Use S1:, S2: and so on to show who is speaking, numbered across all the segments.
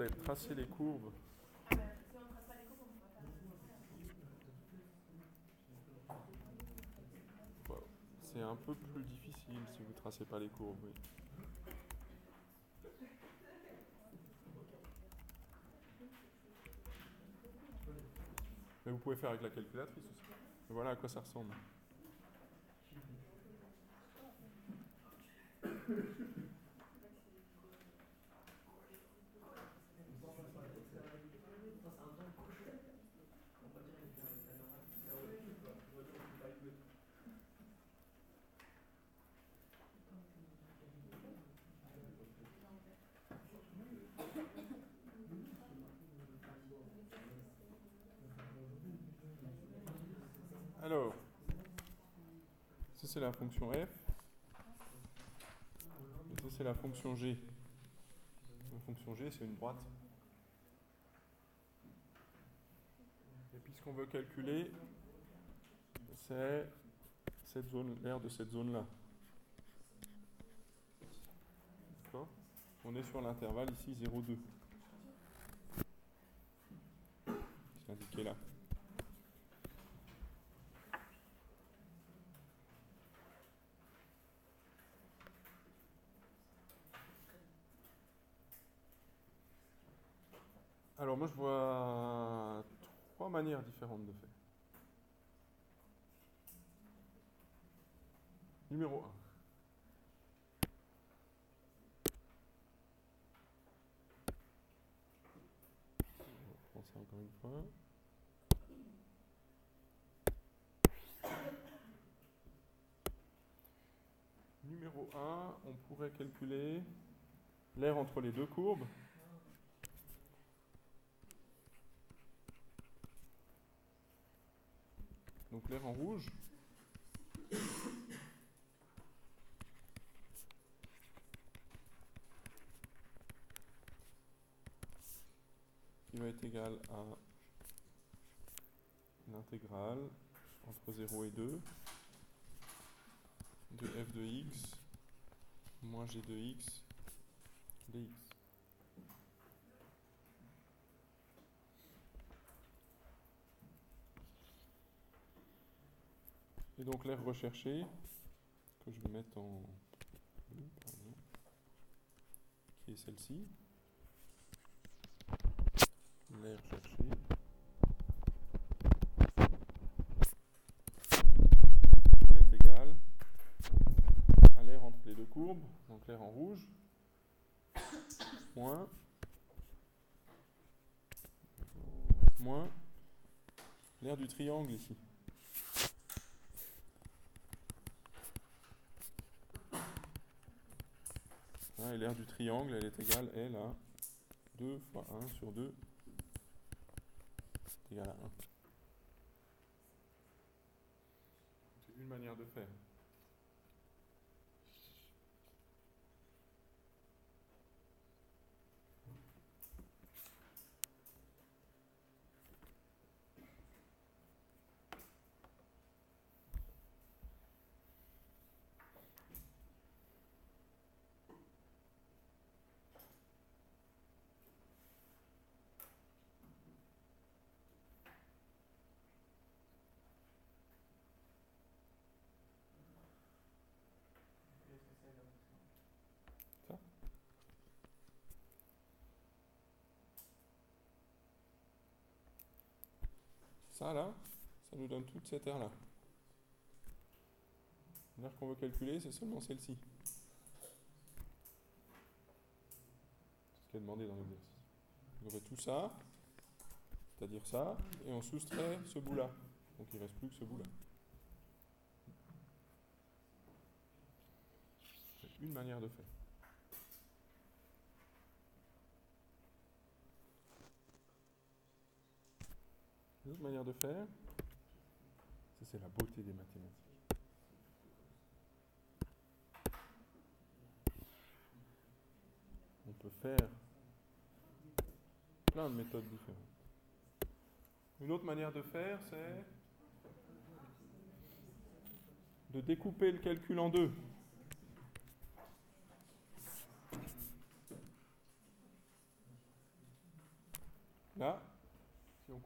S1: demandait de tracer les courbes.
S2: Ah ben, si on ne trace pas les courbes, on ne pourra pas le faire.
S1: Wow. C'est un peu plus difficile si vous ne tracez pas les courbes. Oui. Mais vous pouvez faire avec la calculatrice aussi. Et voilà à quoi ça ressemble. Alors, ça c'est la fonction f, et ça c'est la fonction g. La fonction g c'est une droite. Et puis ce qu'on veut calculer, c'est cette zone, l'aire de cette zone-là. D'accord ? On est sur l'intervalle ici 0,2. C'est indiqué là. Alors moi je vois 3 manières différentes de faire. Numéro 1. On reprend ça encore une fois. Numéro 1, on pourrait calculer l'aire entre les deux courbes. Donc l'aire en rouge. Qui va être égal à l'intégrale entre 0 et 2 de f de x moins g de x dx. Et donc l'aire recherchée, que je vais mettre en bleu, par exemple, qui est celle-ci. L'aire cherchée est égale à l'aire entre les deux courbes, donc l'aire en rouge, moins l'aire du triangle ici. Et l'aire du triangle, elle est égale, elle, à 2 fois 1 sur 2 est égal à 1. C'est une manière de faire. Ça ? Ça là, ça nous donne toute cette aire-là. L'aire qu'on veut calculer, c'est seulement celle-ci. C'est ce qui est demandé dans l'exercice. On aurait tout ça, c'est-à-dire ça, et on soustrait ce bout-là. Donc il ne reste plus que ce bout-là. C'est une manière de faire. Une autre manière de faire, ça c'est la beauté des mathématiques. On peut faire plein de méthodes différentes. Une autre manière de faire, c'est de découper le calcul en deux.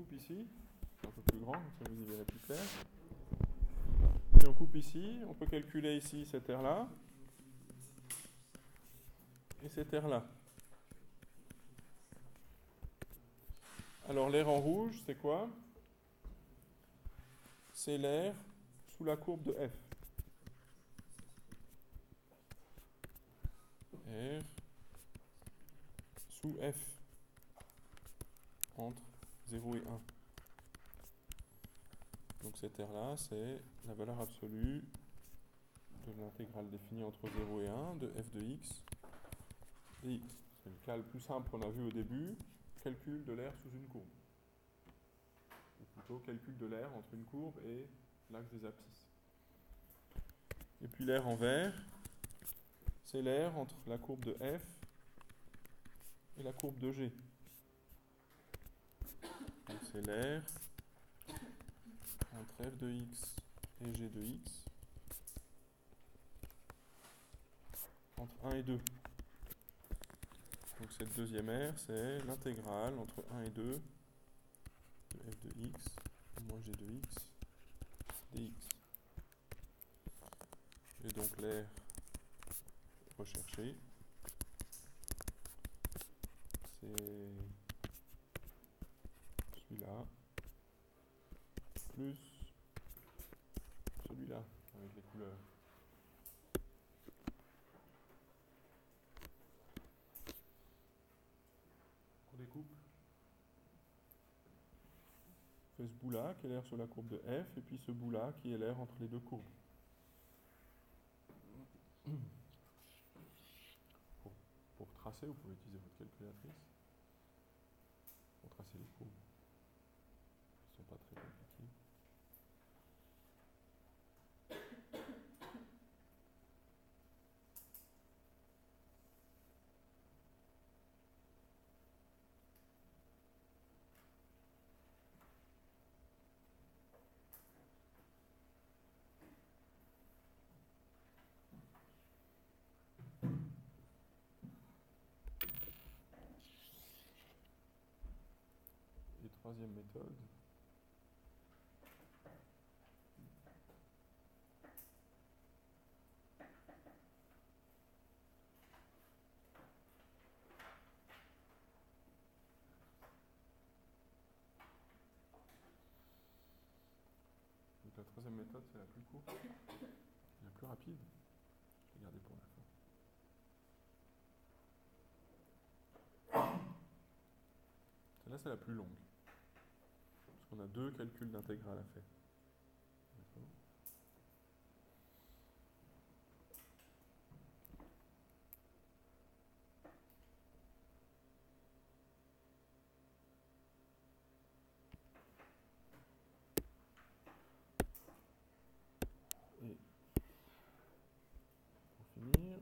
S1: coupe ici, un peu plus grand, comme ça vous y verrez plus clair. Si on coupe ici, on peut calculer ici cette aire-là et cette aire-là. Alors l'aire en rouge, c'est quoi? C'est l'aire sous la courbe de f. R sous f entre 0 et 1. Donc cette aire-là, c'est la valeur absolue de l'intégrale définie entre 0 et 1 de f de x et x. C'est le cas le plus simple qu'on a vu au début, calcul de l'aire sous une courbe. Ou plutôt calcul de l'aire entre une courbe et l'axe des abscisses. Et puis l'aire en vert, c'est l'aire entre la courbe de f et la courbe de g. Donc c'est l'aire entre f de x et g de x entre 1 et 2. Donc cette deuxième aire, c'est l'intégrale entre 1 et 2 de f de x moins g de x dx. Et donc l'aire recherchée, c'est celui-là plus celui-là avec les couleurs. On découpe. On fait ce bout-là qui est l'aire sur la courbe de f et puis ce bout-là qui est l'aire entre les deux courbes. Pour tracer, vous pouvez utiliser votre calculatrice pour tracer les courbes. Ils ne sont pas très compliqués. Et troisième méthode. Donc la troisième méthode, c'est la plus courte, la plus rapide. Je vais garder pour la fin. Celle-là, c'est la plus longue. Parce qu'on a deux calculs d'intégrale à faire. D'accord. Et pour finir,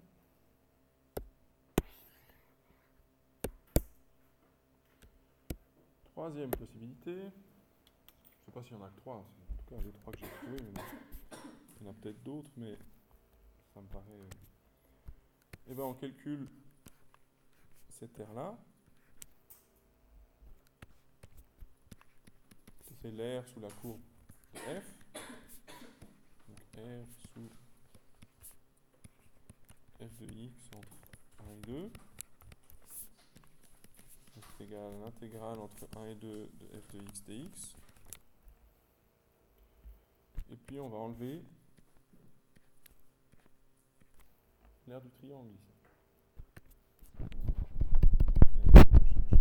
S1: troisième possibilité, je ne sais pas s'il y en a que trois, en tout cas les trois que j'ai trouvés, mais bon, il y en a peut-être d'autres, mais ça me paraît... Eh bien on calcule cette aire-là, c'est l'aire sous la courbe de f, donc r sous f de x entre 1 et 2. C'est égal à l'intégrale entre 1 et 2 de f de x dx. Et puis on va enlever l'aire du triangle ici. L'aire qu'on va chercher.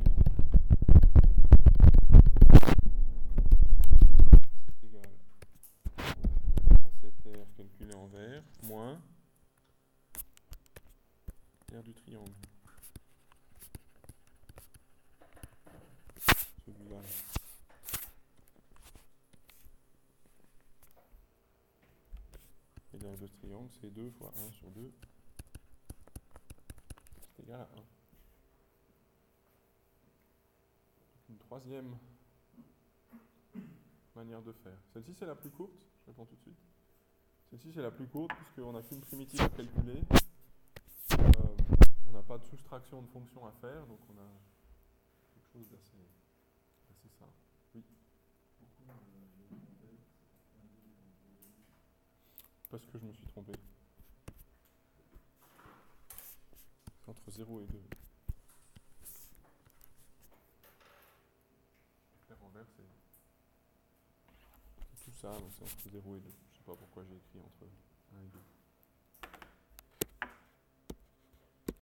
S1: C'est égal à cette aire calculée en vert moins l'aire du triangle. Celui-là. Et l'aire de triangle, c'est 2 fois 1 sur 2. C'est égal à 1. Une troisième manière de faire. Celle-ci, c'est la plus courte. Je réponds tout de suite. Celle-ci, c'est la plus courte puisqu'on n'a qu'une primitive à calculer. On n'a pas de soustraction de fonction à faire, donc on a quelque chose d'assez simple. Oui.
S3: Pourquoi le contexte indique
S1: Parce que je me suis trompé. C'est entre 0 et 2. Faire envers, c'est tout ça, donc c'est entre 0 et 2. Je sais pas pourquoi j'ai écrit entre 1 et 2.